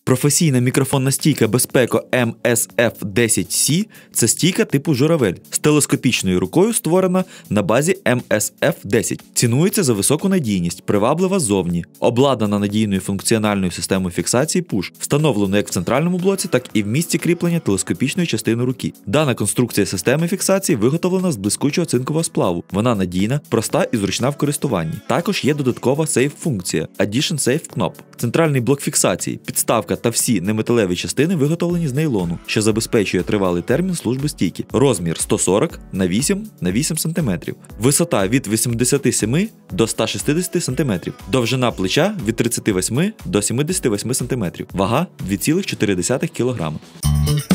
Професійна мікрофонна стійка Безпеко MSF-10C – це стійка типу журавель з телескопічною рукою, створена на базі MSF-10. Цінується за високу надійність, приваблива ззовні, обладнана надійною функціональною системою фіксації PUSH, встановлено як в центральному блоці, так і в місці кріплення телескопічної частини руки. Дана конструкція системи фіксації виготовлена з блискучого цинкового сплаву. Вона надійна, проста і зручна в користуванні. Також є додаткова сейф-функція – Addition Safe Knop. Центральний блок фіксації, підставка та всі неметалеві частини виготовлені з нейлону, що забезпечує тривалий термін служби стійки. Розмір 140 на 8 на 8 см. Висота від 87 до 160 см. Довжина плеча від 38 до 78 см. Вага 2,4 кг.